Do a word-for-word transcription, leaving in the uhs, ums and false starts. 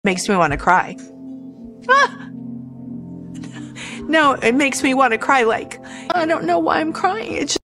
makes me want to cry. Ah! No, it makes me want to cry like, I don't know why I'm crying. It's just